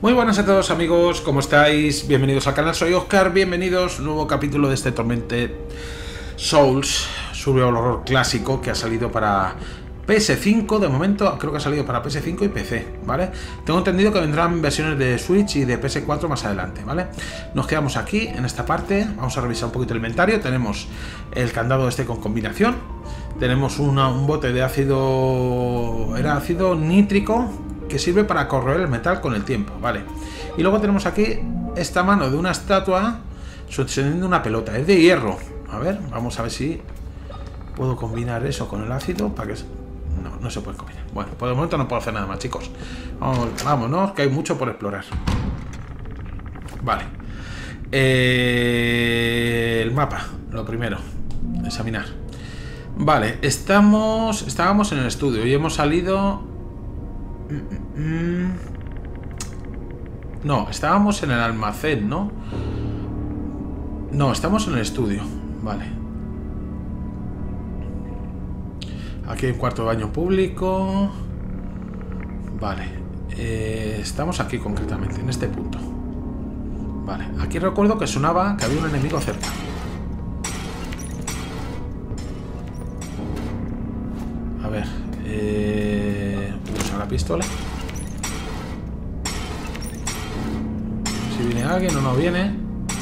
Muy buenas a todos amigos, ¿cómo estáis? Bienvenidos al canal, soy Oscar, bienvenidos a un nuevo capítulo de este Tormented Souls, survival horror clásico que ha salido para PS5, de momento creo que ha salido para PS5 y PC, ¿vale? Tengo entendido que vendrán versiones de Switch y de PS4 más adelante, ¿vale? Nos quedamos aquí, en esta parte, vamos a revisar un poquito el inventario, tenemos el candado este con combinación, tenemos un bote de ácido, era ácido nítrico, que sirve para corroer el metal con el tiempo, ¿vale? Y luego tenemos aquí esta mano de una estatua sosteniendo una pelota, es de hierro. A ver, vamos a ver si puedo combinar eso con el ácido para que... No se puede combinar. Bueno, por el momento no puedo hacer nada más, chicos. Vámonos, que hay mucho por explorar. Vale. El mapa, lo primero, examinar. Vale, estábamos en el estudio y hemos salido... No, estábamos en el almacén, ¿no? No, estamos en el estudio. Vale. Aquí hay un cuarto de baño público. Vale. Estamos aquí concretamente, en este punto. Vale. Aquí recuerdo que sonaba que había un enemigo cerca. A ver. Usa la pistola. Si viene alguien o no viene.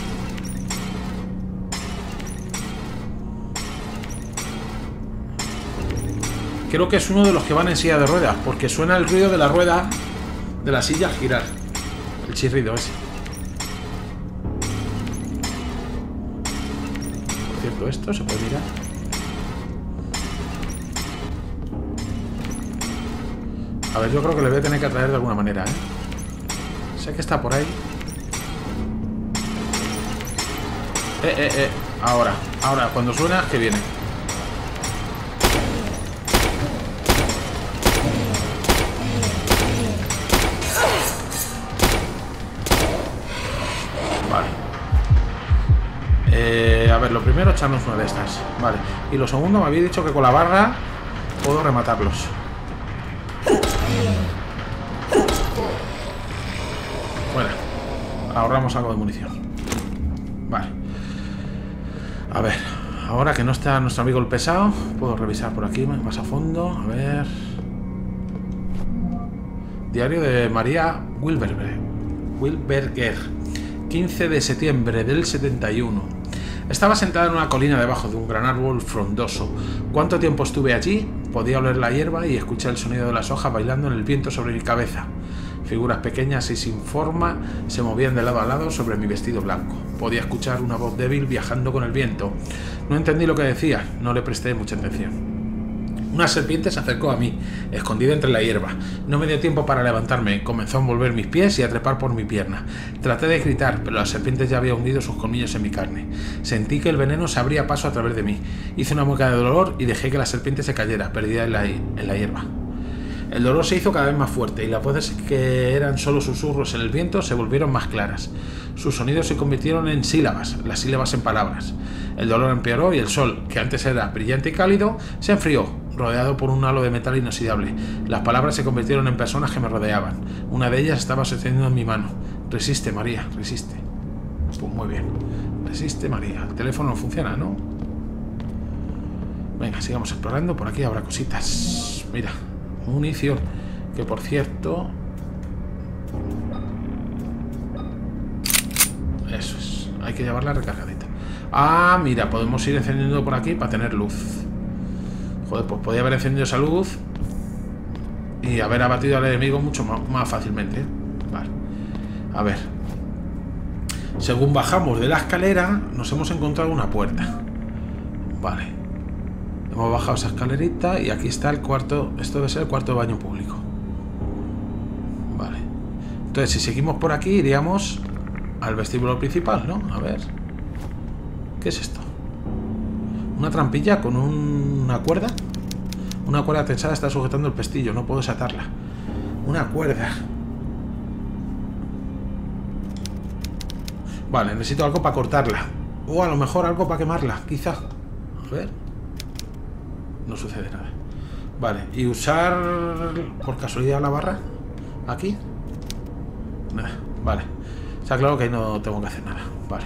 Creo que es uno de los que van en silla de ruedas, porque suena el ruido de la rueda de la silla al girar. El chirrido ese. Por cierto, esto se puede mirar. A ver, yo creo que le voy a tener que atraer de alguna manera, ¿eh? Sé que está por ahí. Ahora, cuando suena, que viene. Vale. A ver, lo primero, echarnos una de estas. Vale. Y lo segundo, me había dicho que con la barra puedo rematarlos. Bueno, ahorramos algo de munición. Vale. A ver, ahora que no está nuestro amigo el pesado, puedo revisar por aquí más a fondo. A ver. Diario de María Wilberger, 15 de septiembre del 71. Estaba sentada en una colina debajo de un gran árbol frondoso. ¿Cuánto tiempo estuve allí? Podía oler la hierba y escuchar el sonido de las hojas bailando en el viento sobre mi cabeza. Figuras pequeñas y sin forma se movían de lado a lado sobre mi vestido blanco. Podía escuchar una voz débil viajando con el viento. No entendí lo que decía, no le presté mucha atención. Una serpiente se acercó a mí, escondida entre la hierba. No me dio tiempo para levantarme, comenzó a envolver mis pies y a trepar por mi pierna. Traté de gritar, pero la serpiente ya había hundido sus colmillos en mi carne. Sentí que el veneno se abría paso a través de mí. Hice una mueca de dolor y dejé que la serpiente se cayera, perdida en la hierba. El dolor se hizo cada vez más fuerte y las voces que eran solo susurros en el viento se volvieron más claras. Sus sonidos se convirtieron en sílabas, las sílabas en palabras. El dolor empeoró y el sol, que antes era brillante y cálido, se enfrió, rodeado por un halo de metal inoxidable. Las palabras se convirtieron en personas que me rodeaban. Una de ellas estaba sosteniendo en mi mano. Resiste, María, resiste. Pues muy bien. Resiste, María. El teléfono no funciona, ¿no? Venga, sigamos explorando. Por aquí habrá cositas. Mira. Munición, que por cierto, eso es, hay que llevarla recargadita. Ah, mira, podemos ir encendiendo por aquí para tener luz. Joder, pues podía haber encendido esa luz y haber abatido al enemigo mucho más fácilmente. Vale, a ver, según bajamos de la escalera nos hemos encontrado una puerta. Vale. Hemos bajado esa escalerita y aquí está el cuarto. Esto debe ser el cuarto de baño público. Vale. Entonces, si seguimos por aquí, iríamos al vestíbulo principal, ¿no? A ver. ¿Qué es esto? Una trampilla con una cuerda. Una cuerda tensada está sujetando el pestillo. No puedo desatarla. Una cuerda. Vale, necesito algo para cortarla. O a lo mejor algo para quemarla, quizá. A ver. No sucede nada. Vale, y usar por casualidad la barra aquí. Nada, vale. Está claro que ahí no tengo que hacer nada. Vale.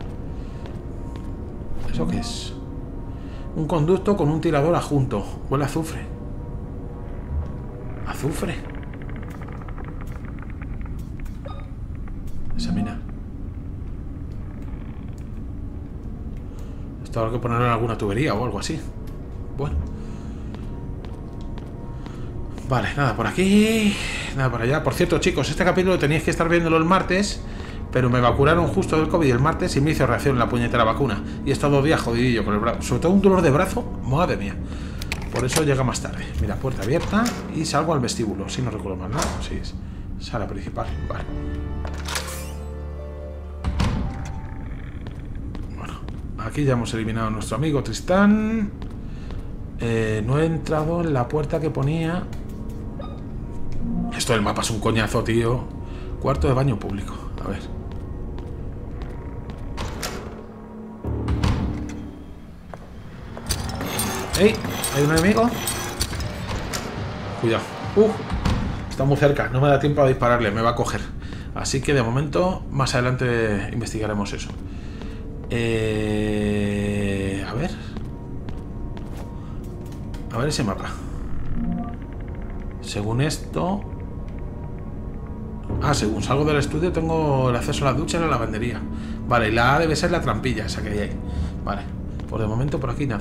¿Eso qué es? Un conducto con un tirador adjunto. Huele a azufre. ¿Azufre? Examinar. Esto habrá que ponerlo en alguna tubería o algo así. Bueno. Vale, nada por aquí. Nada por allá. Por cierto, chicos, este capítulo teníais que estar viéndolo el martes, pero me vacunaron justo del COVID el martes y me hizo reacción la puñetera vacuna. Y he estado 2 días jodidillo con el brazo. Sobre todo un dolor de brazo. Madre mía. Por eso llega más tarde. Mira, puerta abierta y salgo al vestíbulo. Si no recuerdo mal, ¿no? Sí, es sala principal. Vale. Bueno, aquí ya hemos eliminado a nuestro amigo Tristán. No he entrado en la puerta que ponía. Esto del mapa es un coñazo, tío. Cuarto de baño público. A ver. ¡Ey! ¿Hay un enemigo? Cuidado. Está muy cerca. No me da tiempo a dispararle. Me va a coger. Así que de momento, más adelante investigaremos eso. A ver. A ver ese mapa. Según esto... según salgo del estudio tengo el acceso a la ducha y la lavandería. Vale, y la A debe ser la trampilla esa que hay ahí. Vale, por de momento por aquí nada.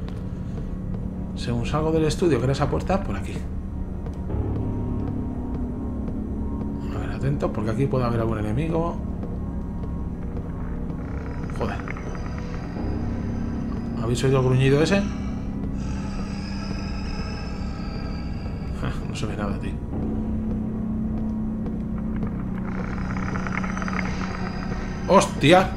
Según salgo del estudio, que era esa puerta, por aquí. A ver, atento, porque aquí puede haber algún enemigo. Joder. ¿Habéis oído el gruñido ese? No se ve nada, tío. ¡Hostia!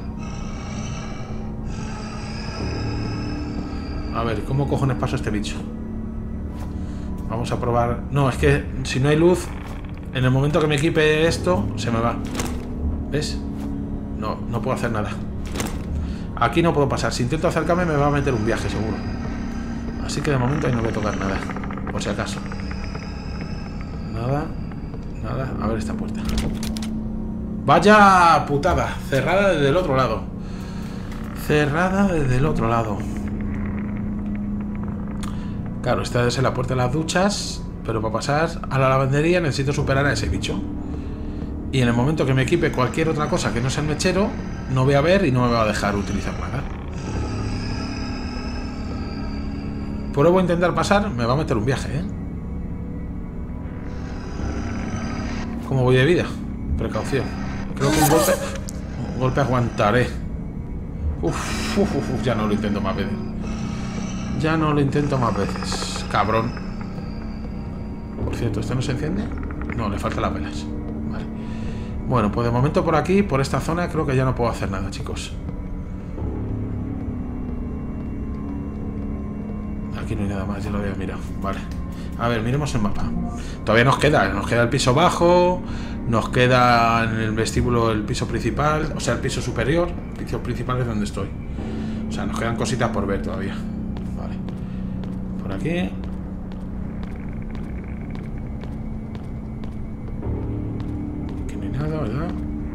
A ver, ¿cómo cojones paso este bicho? Vamos a probar... No, es que si no hay luz, en el momento que me equipe esto, se me va. ¿Ves? No, no puedo hacer nada. Aquí no puedo pasar. Si intento acercarme me va a meter un viaje, seguro. Así que de momento ahí no voy a tocar nada. Por si acaso. Nada. Nada. A ver esta puerta. ¡Vaya putada! Cerrada desde el otro lado. Cerrada desde el otro lado. Claro, esta debe ser la puerta de las duchas, pero para pasar a la lavandería necesito superar a ese bicho. Y en el momento que me equipe cualquier otra cosa que no sea el mechero, no voy a ver y no me va a dejar utilizar nada. Pruebo a intentar pasar, me va a meter un viaje, ¿eh? ¿Cómo voy de vida? Precaución. Creo que un golpe aguantaré. Ya no lo intento más veces. Ya no lo intento más veces. Cabrón. Por cierto, ¿este no se enciende? No, le faltan las velas. Vale. Bueno, pues de momento por aquí, por esta zona, creo que ya no puedo hacer nada, chicos. Aquí no hay nada más, ya lo había mirado. Vale. A ver, miremos el mapa. Todavía nos queda el piso bajo, nos queda en el vestíbulo el piso principal, o sea, el piso superior. El piso principal es donde estoy. O sea, nos quedan cositas por ver todavía. Vale. Por aquí. Aquí no hay nada, ¿verdad?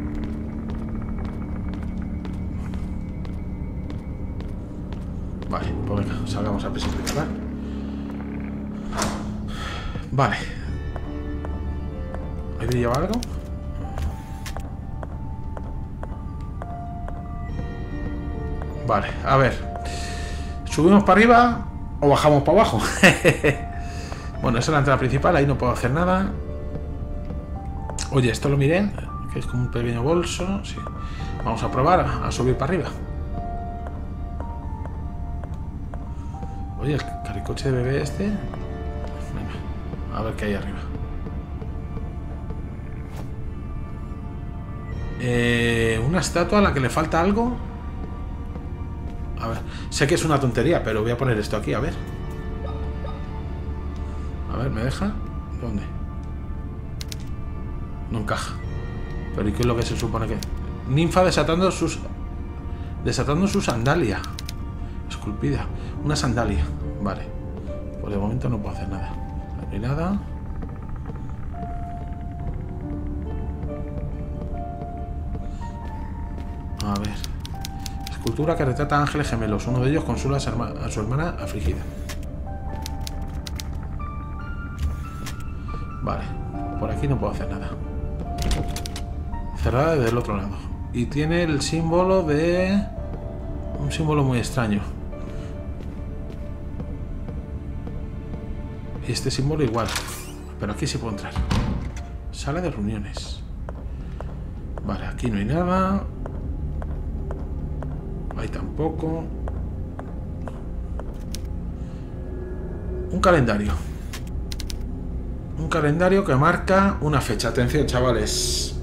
Vale, pues venga, salgamos al piso principal. Vale. ¿Ahí me lleva algo? Vale, a ver. ¿Subimos para arriba o bajamos para abajo? Bueno, esa es la entrada principal, ahí no puedo hacer nada. Oye, esto lo miré, que es como un pequeño bolso. Sí. Vamos a probar a subir para arriba. Oye, el caricoche de bebé este. Venga, a ver qué hay arriba. Una estatua a la que le falta algo. A ver, sé que es una tontería, pero voy a poner esto aquí, a ver. A ver, ¿me deja? ¿Dónde? No encaja. Pero ¿y qué es lo que se supone que...? Ninfa desatando su sandalia. Esculpida. Una sandalia. Vale. Pues de momento no puedo hacer nada. No hay nada. A ver. Escultura que retrata a ángeles gemelos. Uno de ellos consuela a su hermana afligida. Vale. Por aquí no puedo hacer nada. Cerrada desde el otro lado. Y tiene el símbolo de... un símbolo muy extraño. Y este símbolo igual. Pero aquí sí puedo entrar. Sala de reuniones. Vale, aquí no hay nada. Ahí tampoco. Un calendario. Un calendario que marca una fecha. Atención, chavales.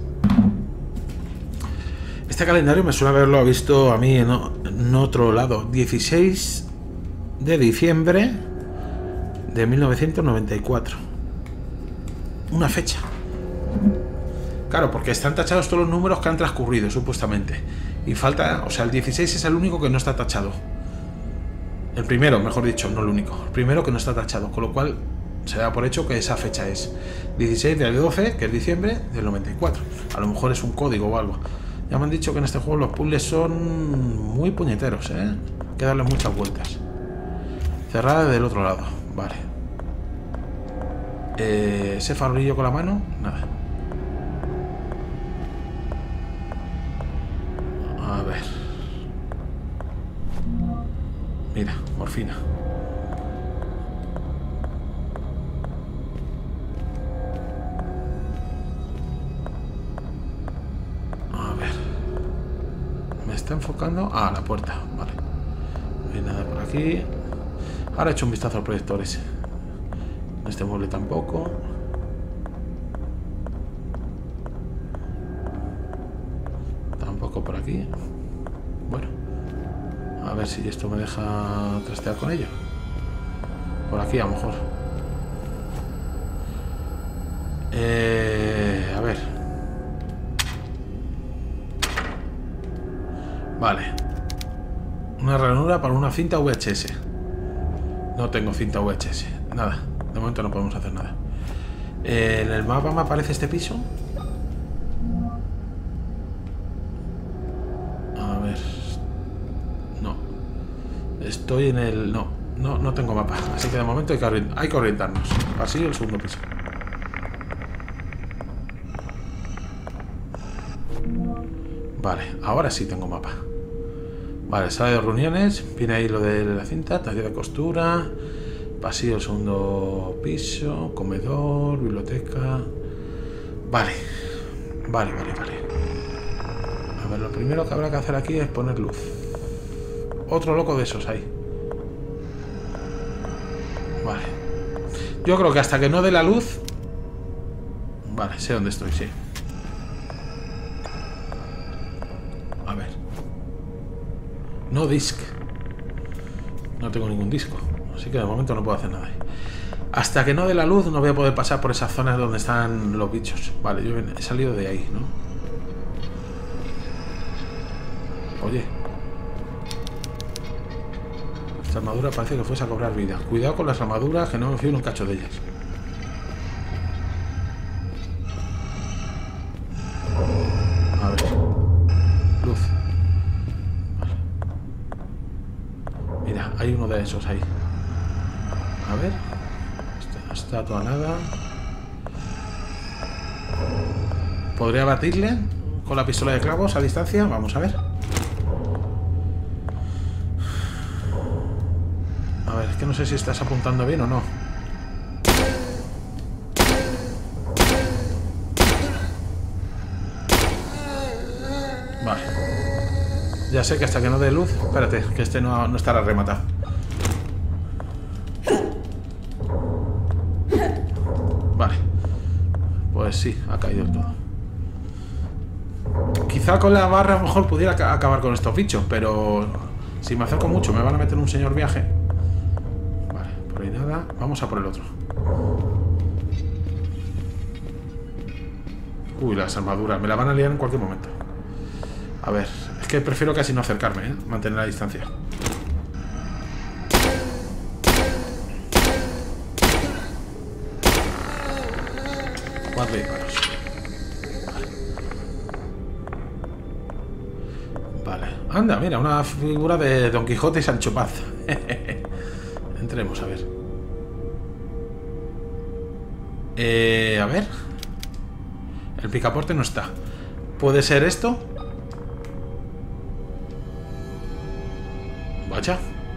Este calendario me suele haberlo visto a mí en otro lado. 16 de diciembre de 1994. Una fecha. Claro, porque están tachados todos los números que han transcurrido, supuestamente. Y falta, o sea, el 16 es el único que no está tachado. El primero, mejor dicho, no el único. El primero que no está tachado, con lo cual se da por hecho que esa fecha es 16 del 12, que es diciembre del 94. A lo mejor es un código o algo. Ya me han dicho que en este juego los puzzles son muy puñeteros, ¿eh? Hay que darle muchas vueltas. Cerrada del otro lado, vale. Ese farolillo con la mano, nada. A ver. Mira, morfina. A ver. Me está enfocando. Ah, la puerta, vale. No hay nada por aquí. Ahora he hecho un vistazo al proyector ese. Este mueble tampoco. Tampoco por aquí. Bueno. A ver si esto me deja trastear con ello. Por aquí a lo mejor. A ver. Vale. Una ranura para una cinta VHS. No tengo cinta VHS. Nada. De momento no podemos hacer nada. En el mapa me aparece este piso. A ver. No. Estoy en el... No tengo mapa. Así que de momento hay que orientarnos. Así el segundo piso. Vale, ahora sí tengo mapa. Vale, sala de reuniones. Viene ahí lo de la cinta, taller de costura. Pasillo, segundo piso, comedor, biblioteca. Vale. Vale. A ver, lo primero que habrá que hacer aquí es poner luz. Otro loco de esos ahí. Vale. Yo creo que hasta que no dé la luz... Vale, sé dónde estoy, sí. A ver. No disc. No tengo ningún disco. Así que de momento no puedo hacer nada ahí. Hasta que no dé la luz no voy a poder pasar por esas zonas donde están los bichos. Vale, yo he salido de ahí, ¿no? Oye. Esta armadura parece que fuese a cobrar vida. Cuidado con las armaduras, que no me fío en un cacho de ellas. A ver. Luz. Vale. Mira, hay uno de esos ahí. A ver. Está toda nada. ¿Podría batirle con la pistola de clavos a distancia? Vamos a ver. A ver, es que no sé si estás apuntando bien o no. Vale. Ya sé que hasta que no dé luz... Espérate, que este no estará rematado. Vale. Pues sí, ha caído el todo. Quizá con la barra a lo mejor pudiera acabar con estos bichos, pero si me acerco mucho me van a meter un señor viaje. Vale, por ahí nada. Vamos a por el otro. Uy, las armaduras. Me la van a liar en cualquier momento. A ver, es que prefiero casi no acercarme, ¿eh? Mantener la distancia. Cuatro disparos. Vale. Anda, mira, una figura de Don Quijote y Sancho Panza. Entremos, a ver. A ver. El picaporte no está. ¿Puede ser esto? Vaya.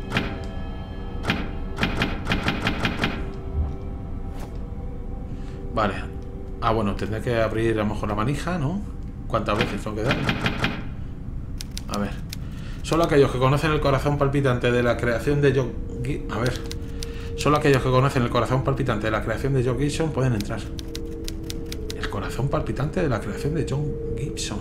Vale. Ah, bueno, tendré que abrir a lo mejor la manija, ¿no? ¿Cuántas veces tengo que dar? A ver. Solo aquellos que conocen el corazón palpitante de la creación de John... A ver. Solo aquellos que conocen el corazón palpitante de la creación de John Gibson pueden entrar. El corazón palpitante de la creación de John Gibson.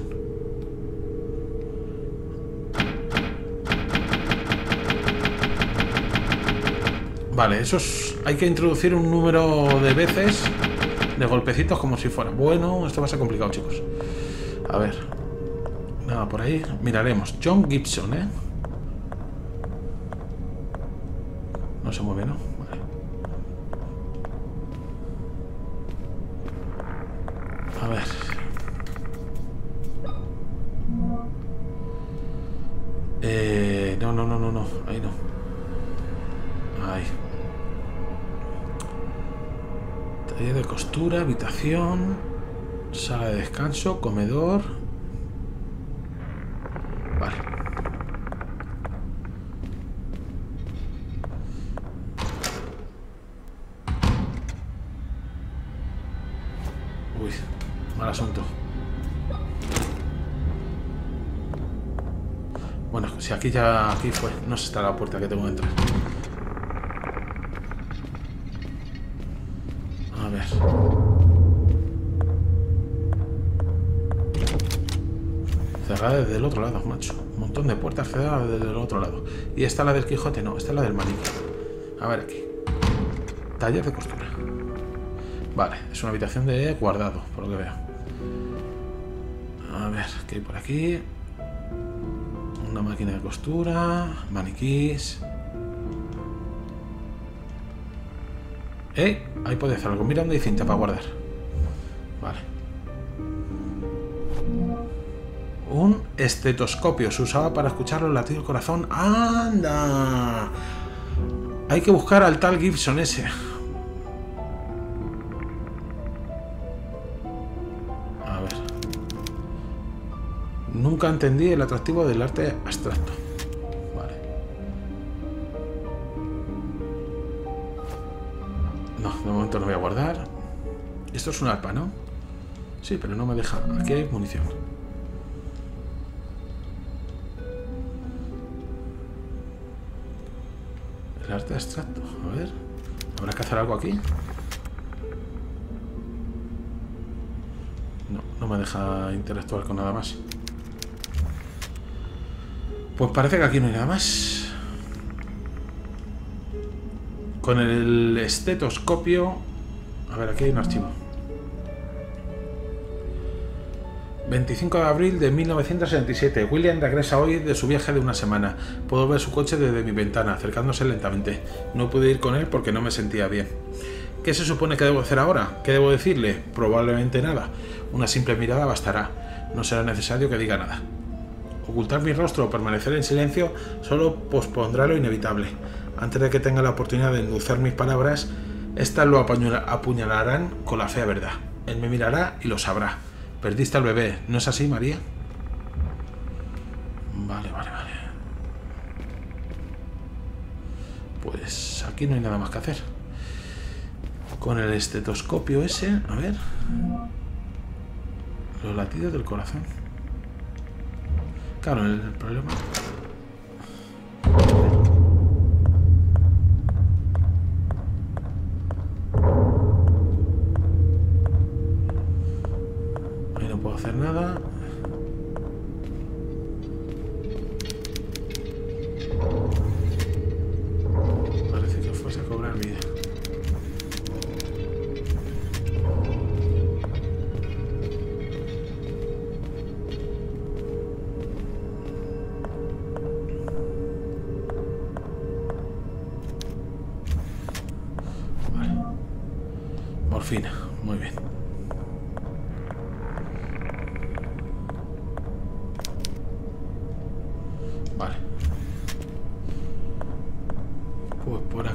Vale, eso es... Hay que introducir un número de veces, de golpecitos, como si fuera... Bueno, esto va a ser complicado, chicos. A ver. Nada, por ahí. Miraremos. John Gibson, ¿eh? No se mueve, ¿no? Vale. A ver. No. Ahí no. Ahí. Taller de costura, habitación, sala de descanso, comedor. Vale. Uy, mal asunto. Bueno, si aquí ya... Aquí fue. No sé, está la puerta que tengo que entrar. A ver. Cerrada desde el otro lado, macho. Un montón de puertas cerradas desde el otro lado. ¿Y esta la del Quijote? No, esta es la del maniquí. A ver aquí. Taller de costura. Vale, es una habitación de guardado, por lo que veo. A ver, ¿qué hay por aquí? Una máquina de costura, maniquís. Ahí puede hacer algo. Mira dónde hay cinta para guardar. Vale. Un estetoscopio. Se usaba para escuchar los latidos del corazón. ¡Anda! Hay que buscar al tal Gibson ese. A ver. Nunca entendí el atractivo del arte abstracto. Vale. No, de momento no voy a guardar. Esto es un arpa, ¿no? Sí, pero no me deja. Aquí hay munición. El arte abstracto. A ver. ¿Habrá que hacer algo aquí? No, no me deja interactuar con nada más. Pues parece que aquí no hay nada más. Con el estetoscopio... A ver, aquí hay un archivo. 25 de abril de 1967. William regresa hoy de su viaje de una semana. Puedo ver su coche desde mi ventana, acercándose lentamente. No pude ir con él porque no me sentía bien. ¿Qué se supone que debo hacer ahora? ¿Qué debo decirle? Probablemente nada. Una simple mirada bastará. No será necesario que diga nada. Ocultar mi rostro o permanecer en silencio solo pospondrá lo inevitable. Antes de que tenga la oportunidad de endulzar mis palabras, estas lo apuñalarán con la fea verdad. Él me mirará y lo sabrá. Perdiste al bebé, ¿no es así, María? Vale. Pues aquí no hay nada más que hacer. Con el estetoscopio ese, a ver. Los latidos del corazón. Claro, el problema... Ahí no puedo hacer nada. Parece que fuese a cobrar vida. Morfina, muy bien.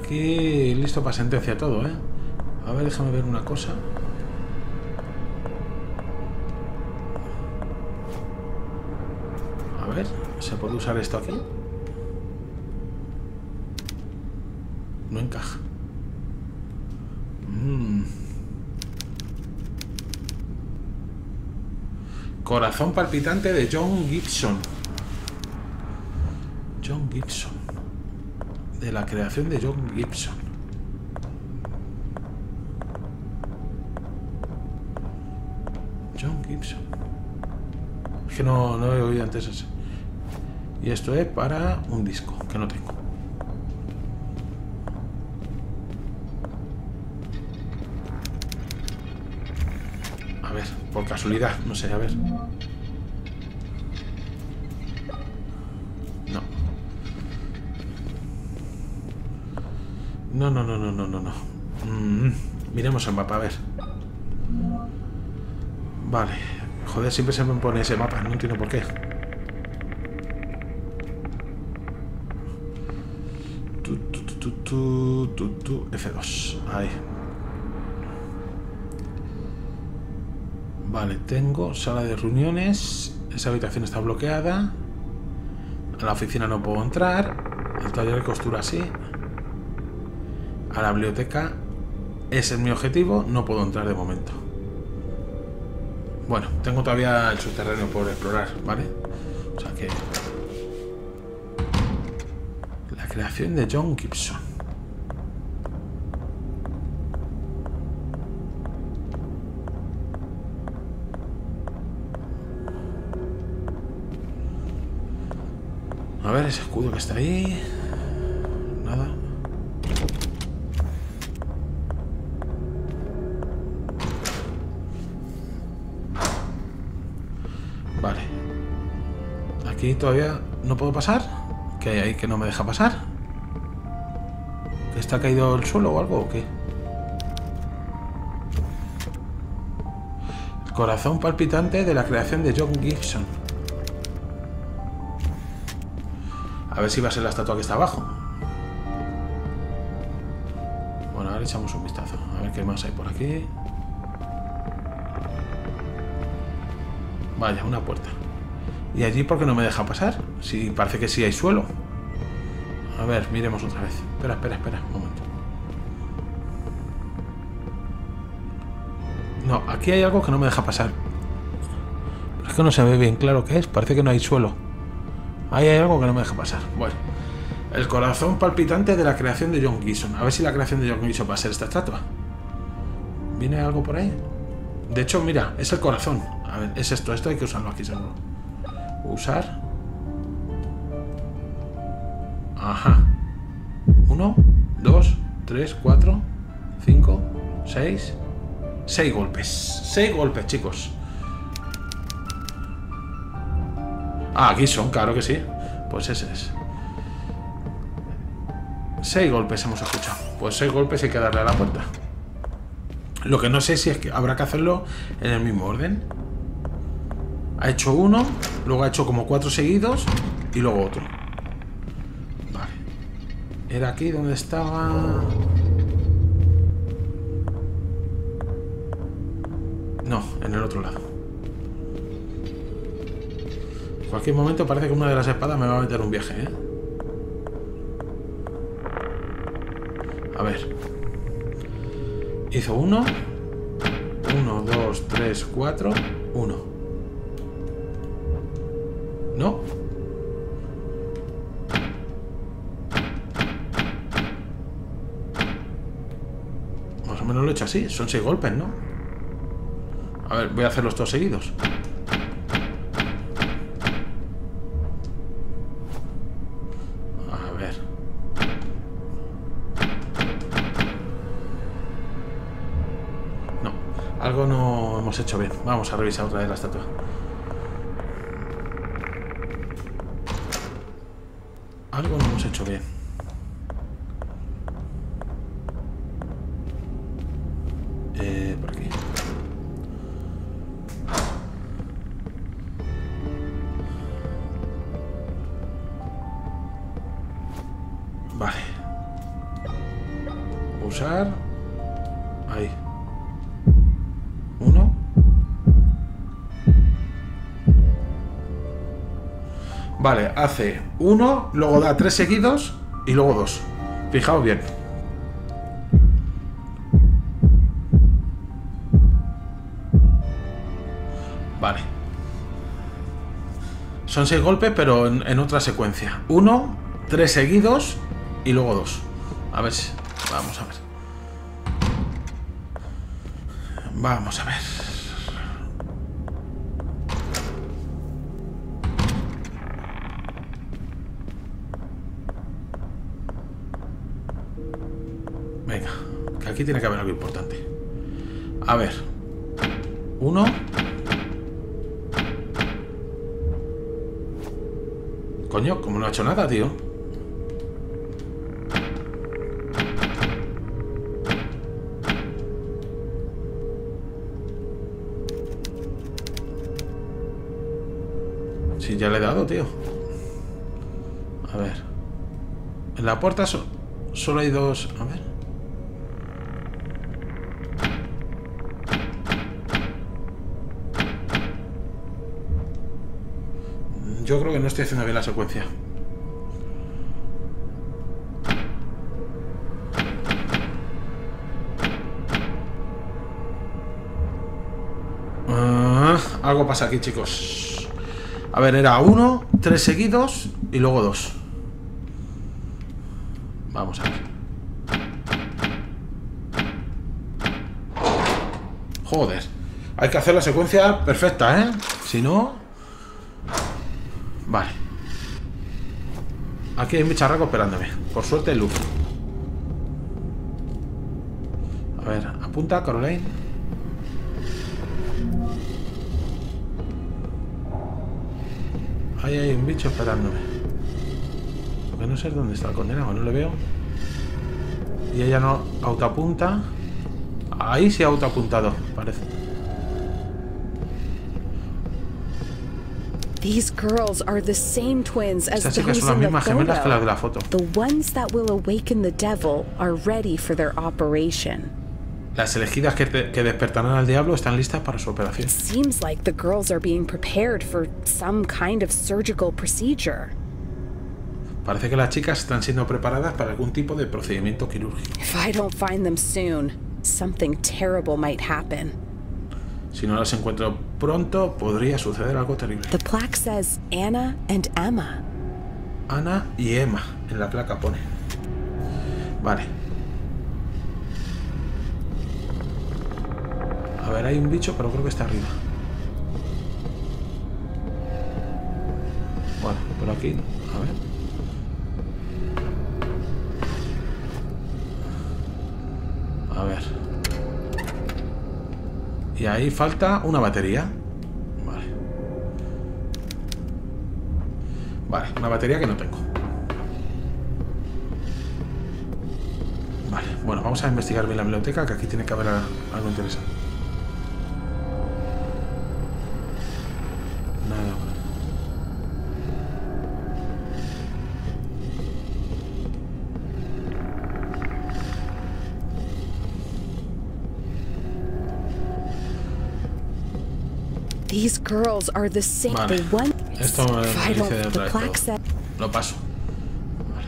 Aquí listo para sentencia todo, ¿eh? A ver, déjame ver una cosa. A ver, ¿se puede usar esto aquí? No encaja. Corazón palpitante de John Gibson. John Gibson. De la creación de John Gibson. John Gibson. Es que no he oído antes ese. Y esto es para un disco que no tengo. A ver, por casualidad, no sé, a ver. No. Miremos el mapa, a ver. Vale. Joder, siempre se me pone ese mapa, no entiendo por qué. F2. Ahí. Vale, tengo sala de reuniones. Esa habitación está bloqueada. A la oficina no puedo entrar. El taller de costura sí. A la biblioteca. Ese es mi objetivo. No puedo entrar de momento. Bueno, tengo todavía el subterráneo por explorar, ¿vale? O sea que... La creación de John Gibson. A ver, ese escudo que está ahí. Nada. Vale. Aquí todavía no puedo pasar. ¿Qué hay ahí que no me deja pasar? ¿Que está caído el suelo o algo o qué? El corazón palpitante de la creación de John Gibson. A ver si va a ser la estatua que está abajo. Bueno, ahora echamos un vistazo. A ver qué más hay por aquí. Vaya, una puerta. ¿Y allí por qué no me deja pasar? Si parece que sí hay suelo. A ver, miremos otra vez. Espera, un momento. No, aquí hay algo que no me deja pasar. Pero es que no se ve bien claro qué es. Parece que no hay suelo. Ahí hay algo que no me deja pasar. Bueno, el corazón palpitante de la creación de John Gibson. A ver si la creación de John Gibson va a ser esta estatua. ¿Viene algo por ahí? De hecho, mira, es el corazón. A ver, es esto. Esto hay que usarlo aquí seguro. Usar. Ajá. 1, 2, 3, 4, 5, 6. 6 golpes. 6 golpes, chicos. Ah, Gibson, claro que sí. Pues ese es. 6 golpes hemos escuchado. Pues 6 golpes hay que darle a la puerta. Lo que no sé si es que habrá que hacerlo en el mismo orden. Ha hecho uno, luego ha hecho como 4 seguidos y luego otro. Vale. Era aquí donde estaba... No, en el otro lado. En cualquier momento parece que una de las espadas me va a meter un viaje, ¿eh? A ver. Hizo 1. 1, 2, 3, 4. 1. ¿No? Más o menos lo he hecho así. Son 6 golpes, ¿no? A ver, voy a hacerlos todos seguidos. Algo no hemos hecho bien. Vamos a revisar otra vez la estatua. Algo no hemos hecho bien. Por aquí. Vale. Pausar. Ahí. 1. Vale, hace 1, luego da 3 seguidos y luego 2. Fijaos bien. Vale. Son 6 golpes, pero en otra secuencia. 1, 3 seguidos y luego 2. A ver si... Vamos a ver. Vamos a ver. Venga, que aquí tiene que haber algo importante. A ver. 1. Coño, como no ha hecho nada, tío. Sí, ya le he dado, tío. A ver. En la puerta solo hay 2. A ver. Yo creo que no estoy haciendo bien la secuencia. Algo pasa aquí, chicos. A ver, era 1, 3 seguidos y luego 2. Vamos a ver. Joder. Hay que hacer la secuencia perfecta, ¿eh? Si no... Vale. Aquí hay un bicharraco esperándome. Por suerte, luz. A ver, apunta, Caroline. Ahí hay un bicho esperándome. Porque no sé dónde está el condenado, no le veo. Y ella no autoapunta. Ahí sí ha autoapuntado, parece. These girls are the same twins as Estas chicas those son las in the mismas gemelas que las de photo. la foto. The ones that will awaken the devil are ready for their operation. Las elegidas que despertarán al diablo están listas para su operación. It seems like the girls are being prepared for some kind of surgical procedure. Parece que las chicas están siendo preparadas para algún tipo de procedimiento quirúrgico. If I don't find them soon, something terrible might happen. Si no las encuentro pronto, podría suceder algo terrible. The plaque says Anna and Emma. Ana y Emma, en la placa pone. Vale. A ver, hay un bicho, pero creo que está arriba. Bueno, por aquí, a ver. A ver. Y ahí falta una batería. Vale. Vale, una batería que no tengo. Vale, bueno, vamos a investigar bien la biblioteca, que aquí tiene que haber algo interesante. Nada. These girls are the same. Vale. The one. Esto me If I dice don't, de the otra vez plaque todo. said. Lo paso. Vale.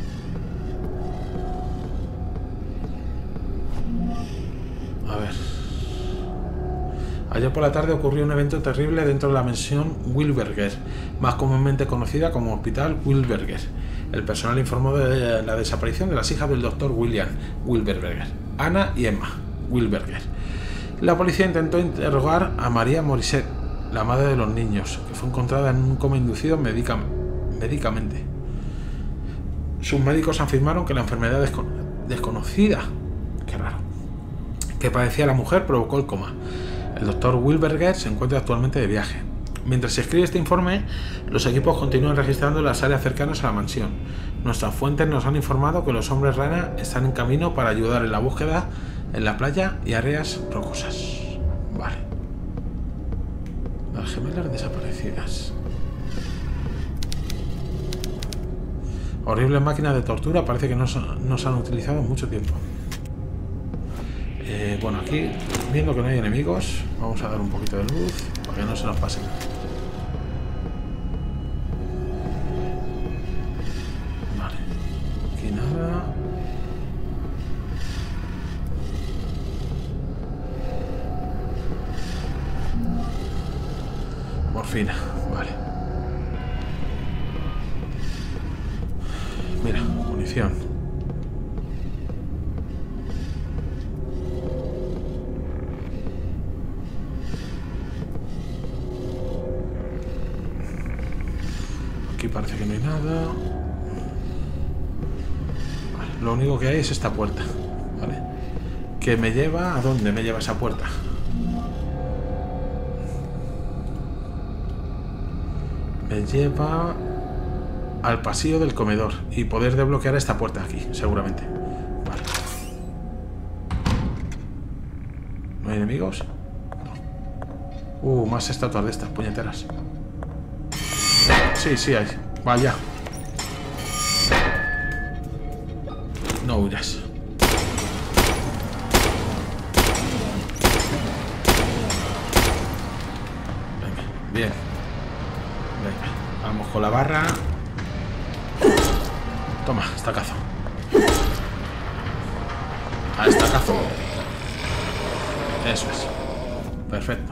A ver. Ayer por la tarde ocurrió un evento terrible dentro de la mansión Wilberger, más comúnmente conocida como Hospital Wilberger. El personal informó de la desaparición de las hijas del doctor William Wilberger, Anna y Emma Wilberger. La policía intentó interrogar a María Morissette, la madre de los niños, que fue encontrada en un coma inducido médicamente. Sus médicos afirmaron que la enfermedad desconocida, qué raro, que padecía la mujer provocó el coma. El doctor Wilberger se encuentra actualmente de viaje. Mientras se escribe este informe, los equipos continúan registrando las áreas cercanas a la mansión. Nuestras fuentes nos han informado que los hombres rana están en camino para ayudar en la búsqueda en la playa y áreas rocosas. Vale. Las gemelas desaparecidas. Horribles máquinas de tortura, parece que no se han utilizado en mucho tiempo. Bueno, aquí, viendo que no hay enemigos, vamos a dar un poquito de luz para que no se nos pase nada. Vale, aquí nada. Morfina, vale. Mira, munición. Aquí parece que no hay nada. Vale, lo único que hay es esta puerta, ¿vale? Que me lleva... ¿A dónde me lleva esa puerta? Me lleva al pasillo del comedor y poder desbloquear esta puerta aquí, seguramente. Vale. ¿No hay enemigos? No. Más estatuas de estas puñeteras. Sí, sí hay. Vaya. No huyas. Venga, bien. Venga, vamos con la barra. Toma, estacazo. A estacazo. Eso es. Perfecto.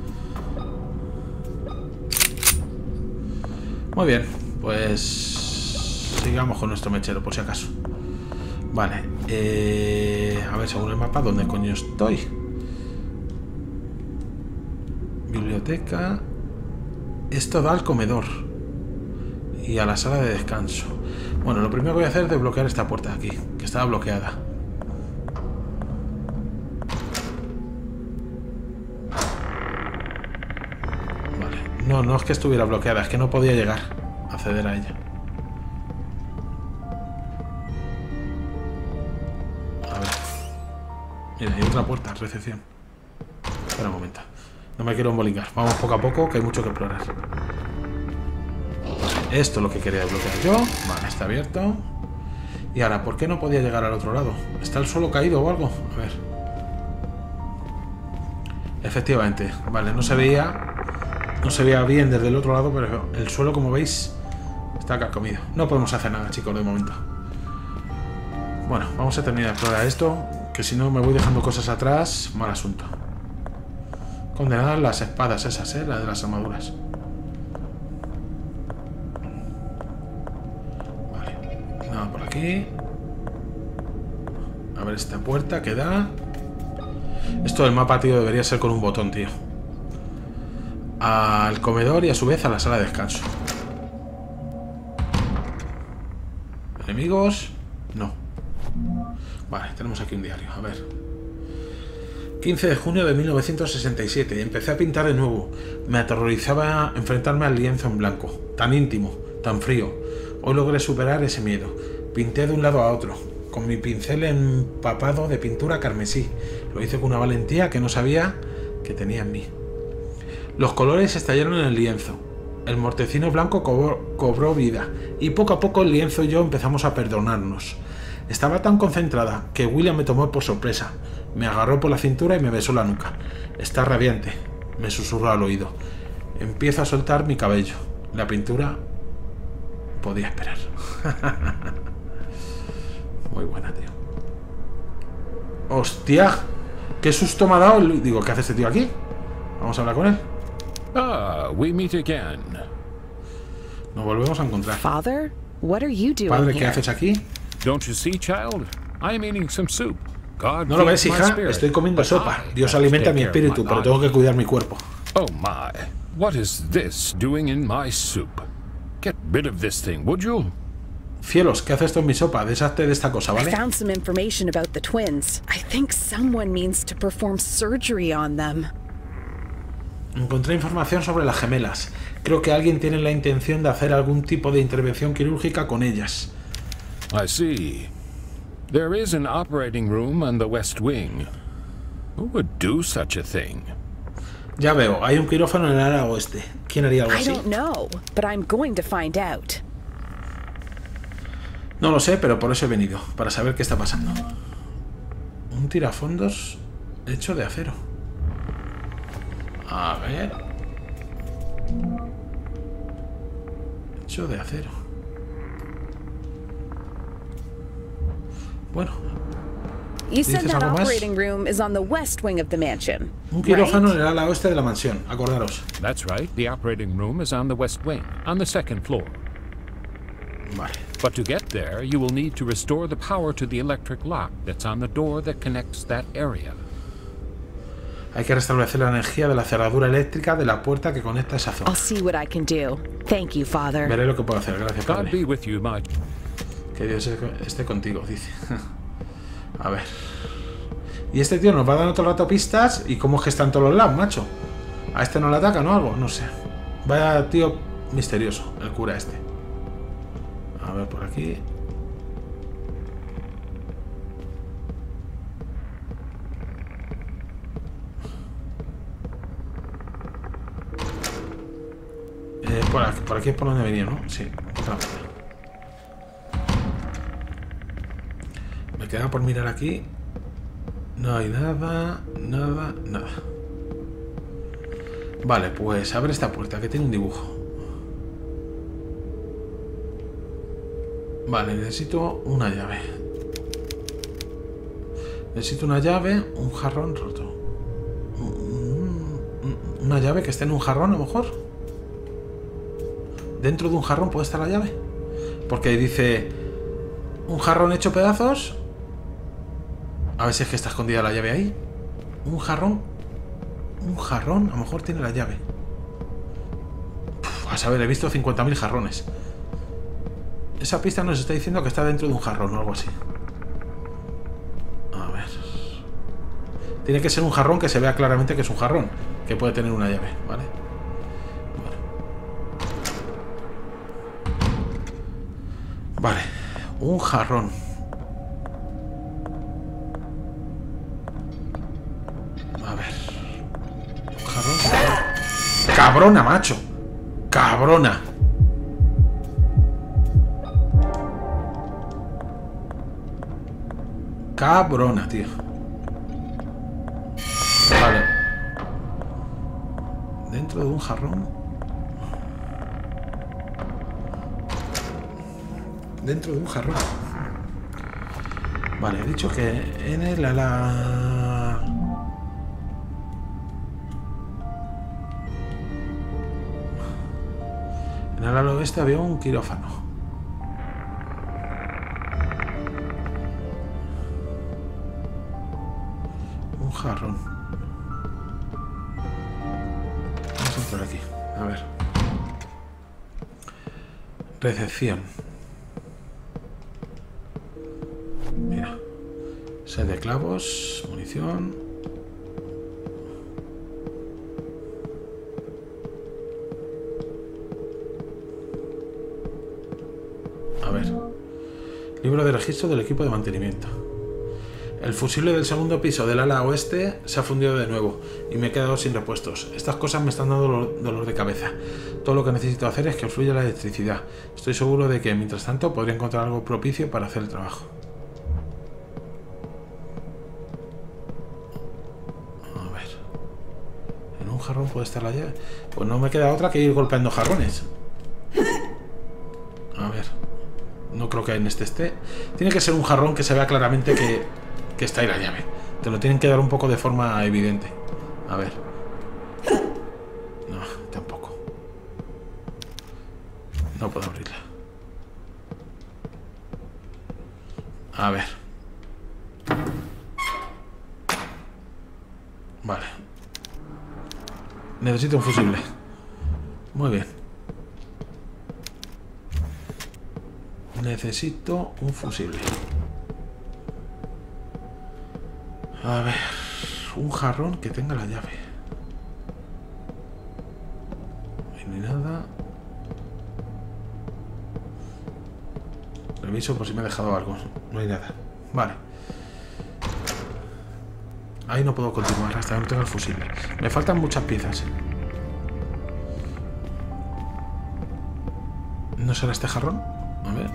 Muy bien, pues sigamos con nuestro mechero, por si acaso. Vale, a ver, según el mapa, ¿dónde coño estoy? Biblioteca. Esto da al comedor y a la sala de descanso. Bueno, lo primero que voy a hacer es desbloquear esta puerta de aquí, que estaba bloqueada. No es que estuviera bloqueada, es que no podía llegar a acceder a ella. A ver. Mira, hay otra puerta, recepción. Espera un momento. No me quiero embolicar. Vamos poco a poco, que hay mucho que explorar. Esto es lo que quería desbloquear yo. Vale, está abierto. Y ahora, ¿por qué no podía llegar al otro lado? ¿Está el suelo caído o algo? A ver. Efectivamente. Vale, no se veía... No se veía bien desde el otro lado, pero el suelo, como veis, está carcomido. No podemos hacer nada, chicos, de momento. Bueno, vamos a terminar de explorar esto, que si no me voy dejando cosas atrás, mal asunto. Condenadas las espadas esas, las de las armaduras. Vale, nada por aquí. A ver esta puerta que da. Esto del mapa, tío, debería ser con un botón, tío. Al comedor y a su vez a la sala de descanso. ¿Enemigos? No. Vale, tenemos aquí un diario, a ver. 15 de junio de 1967. Empecé a pintar de nuevo. Me aterrorizaba enfrentarme al lienzo en blanco. Tan íntimo, tan frío. Hoy logré superar ese miedo. Pinté de un lado a otro, con mi pincel empapado de pintura carmesí. Lo hice con una valentía que no sabía que tenía en mí. Los colores estallaron en el lienzo. El mortecino blanco cobró vida. Y poco a poco el lienzo y yo empezamos a perdonarnos. Estaba tan concentrada que William me tomó por sorpresa. Me agarró por la cintura y me besó la nuca. Está radiante, me susurró al oído. Empiezo a soltar mi cabello. La pintura podía esperar. Muy buena, tío. ¡Hostia! ¡Qué susto me ha dado! Digo, ¿qué hace este tío aquí? Vamos a hablar con él. Ah, we meet again. Nos volvemos a encontrar. Father, what are you doing Padre, ¿qué here? haces aquí? Don't you see, child? I am eating some soup. God ¿No lo ves, feeds my hija? spirit, Estoy comiendo but sopa. I Dios have to alimenta take mi care of espíritu, my pero tengo body. que cuidar mi cuerpo. Oh my, what is this doing in my soup? Get rid of this thing, would you? Cielos, ¿qué hace esto en mi sopa? Deshazte de esta cosa, I ¿vale? found some information about the twins. I think someone means to perform surgery on them. Encontré información sobre las gemelas. Creo que alguien tiene la intención de hacer algún tipo de intervención quirúrgica con ellas. I see. There is an operating room on the West Wing. Who would do such a thing? Ya veo, hay un quirófano en el ala oeste. ¿Quién haría algo I así? don't know, but I'm going to find out. No lo sé, pero por eso he venido, para saber qué está pasando. Un tirafondos Hecho de acero. A ver. Hecho de acero. Bueno. You said ¿Dices that algo más? operating room is on the west wing of the mansion. Un quirófano right? en el ala oeste de la mansión, acordaros. That's right. The operating room is on the west wing, on the second floor. Vale. But to get there, you will need to restore the power to the electric lock that's on the door that connects that area. Hay que restablecer la energía de la cerradura eléctrica de la puerta que conecta esa zona. I'll see what I can do. Thank you, Father. Veré lo que puedo hacer, gracias, God padre. be with you, my... Que Dios esté contigo, dice. A ver. Y este tío nos va dando todo el rato pistas. ¿Y cómo es que está en todos los lados, macho? ¿A este no le atacan o algo? No sé. Vaya tío misterioso, el cura este. A ver, por aquí. Por aquí es por donde venía, ¿no? Sí. Claro. Me queda por mirar aquí. No hay nada, nada, nada. Vale, pues abre esta puerta que tiene un dibujo. Vale, necesito una llave. Necesito una llave, un jarrón roto. Una llave que esté en un jarrón, a lo mejor. Dentro de un jarrón puede estar la llave. Porque dice un jarrón hecho pedazos. A ver si es que está escondida la llave ahí. Un jarrón. Un jarrón, a lo mejor tiene la llave. A saber, he visto 50.000 jarrones. Esa pista nos está diciendo que está dentro de un jarrón o algo así. A ver. Tiene que ser un jarrón que se vea claramente que es un jarrón. Que puede tener una llave, ¿vale? Vale. Un jarrón. A ver. Un jarrón. ¡Cabrona, macho! ¡Cabrona! Cabrona, tío. Vale. Dentro de un jarrón. Dentro de un jarrón. Vale, he dicho que en el ala... En el ala oeste había un quirófano. Un jarrón. Vamos a entrar aquí. A ver. Recepción. Mira. Set de clavos. Munición. A ver. Libro de registro del equipo de mantenimiento. El fusible del segundo piso del ala oeste se ha fundido de nuevo y me he quedado sin repuestos. Estas cosas me están dando dolor de cabeza. Todo lo que necesito hacer es que fluya la electricidad. Estoy seguro de que, mientras tanto, podría encontrar algo propicio para hacer el trabajo. A ver. ¿En un jarrón puede estar la llave? Pues no me queda otra que ir golpeando jarrones. A ver. No creo que en este esté. Tiene que ser un jarrón que se vea claramente que está ahí la llave. Te lo tienen que dar un poco de forma evidente. A ver. No, tampoco. No puedo abrirla. A ver. Vale. Necesito un fusible. Muy bien. Necesito un fusible. A ver. Un jarrón que tenga la llave. No hay nada. Reviso por si me he dejado algo. No hay nada. Vale. Ahí no puedo continuar hasta que no tenga el fusible. Me faltan muchas piezas. ¿No será este jarrón? A ver.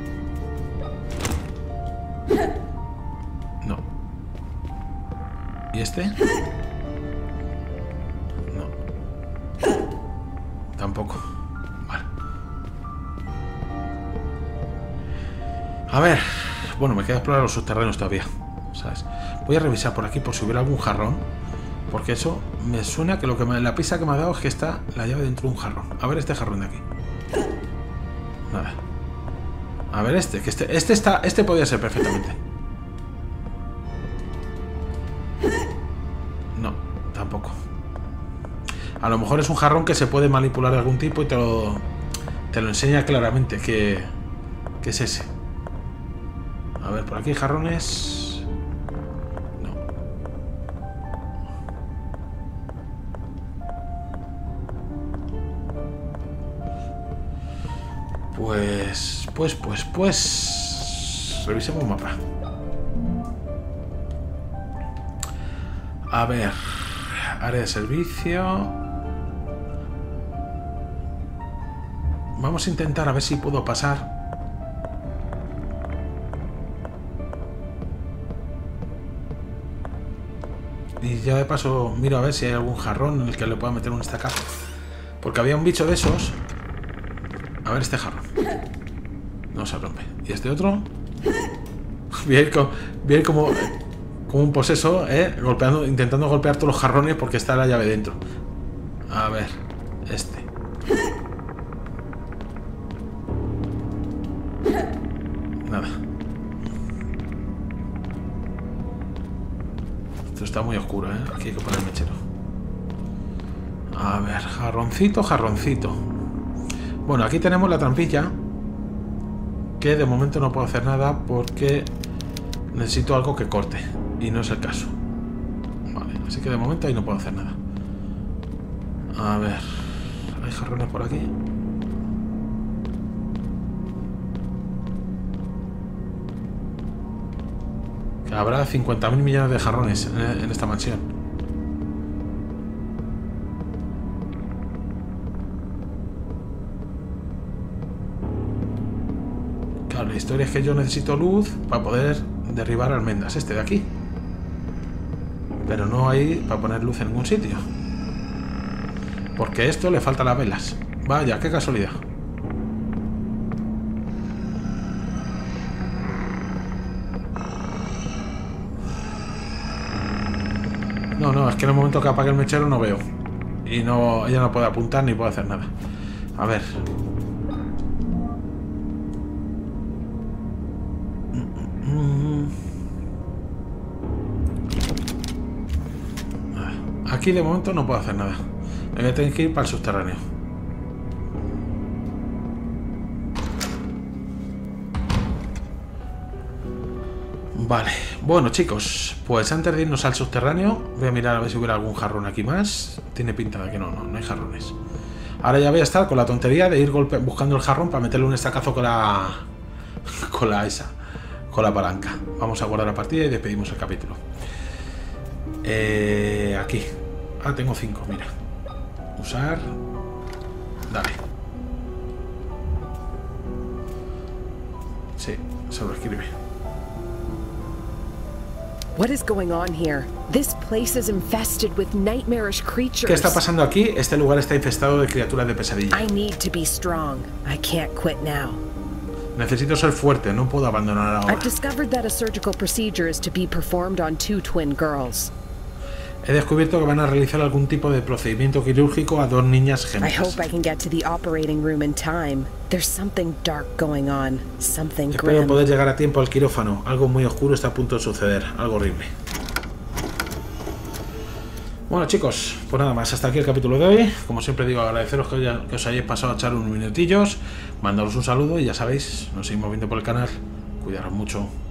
No. ¿Y este? No. Tampoco. Vale. A ver. Bueno, me queda explorar los subterráneos todavía, ¿sabes? Voy a revisar por aquí por si hubiera algún jarrón. Porque eso me suena que la pista que me ha dado es que está la llave dentro de un jarrón. A ver este jarrón de aquí. Nada. A ver este, que este podría ser perfectamente. No, tampoco. A lo mejor es un jarrón que se puede manipular de algún tipo y te lo enseña claramente que es ese. A ver, por aquí hay jarrones. Pues revisemos el mapa. A ver, área de servicio. Vamos a intentar a ver si puedo pasar. Y ya de paso miro a ver si hay algún jarrón en el que le pueda meter un estacazo. Porque había un bicho de esos. A ver este jarrón. No se rompe. ¿Y este otro? Bien como un poseso, intentando golpear todos los jarrones porque está la llave dentro. A ver, este. Nada. Esto está muy oscuro, ¿eh? Aquí hay que poner el mechero. A ver, jarroncito, jarroncito. Bueno, aquí tenemos la trampilla. Que de momento no puedo hacer nada porque necesito algo que corte. Y no es el caso. Vale, así que de momento ahí no puedo hacer nada. A ver. ¿Hay jarrones por aquí? Que habrá 50.000 millones de jarrones en esta mansión. La historia es que yo necesito luz para poder derribar almendras. Este de aquí. Pero no hay para poner luz en ningún sitio. Porque a esto le faltan las velas. Vaya, qué casualidad. No, es que en el momento que apague el mechero no veo. Y no, ella no puede apuntar ni puede hacer nada. A ver. Aquí de momento no puedo hacer nada. Me voy a tener que ir para el subterráneo. Vale. Bueno, chicos, pues antes de irnos al subterráneo, voy a mirar a ver si hubiera algún jarrón aquí más. Tiene pinta de que no hay jarrones. Ahora ya voy a estar con la tontería de ir buscando el jarrón para meterle un estacazo con la palanca. Vamos a guardar la partida y despedimos el capítulo. Aquí. Ah, tengo 5, mira. Usar. Dale. Sí, sobreescribe. What is going on here? This place is infested with nightmarish creatures. ¿Qué está pasando aquí? Este lugar está infestado de criaturas de pesadilla. I need to be strong. I can't quit now. Necesito ser fuerte, no puedo abandonar ahora. I've discovered that a surgical procedure is to be performed on 2 twin girls. He descubierto que van a realizar algún tipo de procedimiento quirúrgico a 2 niñas I gemelas. hope I can get to the operating room in time. There's something dark going on, something Espero grim. poder llegar a tiempo al quirófano. Algo muy oscuro está a punto de suceder, algo horrible. Bueno, chicos, pues nada más, hasta aquí el capítulo de hoy. Como siempre digo, agradeceros que os hayáis pasado a echar unos minutillos, mandaros un saludo y ya sabéis, nos seguimos viendo por el canal. Cuidaros mucho.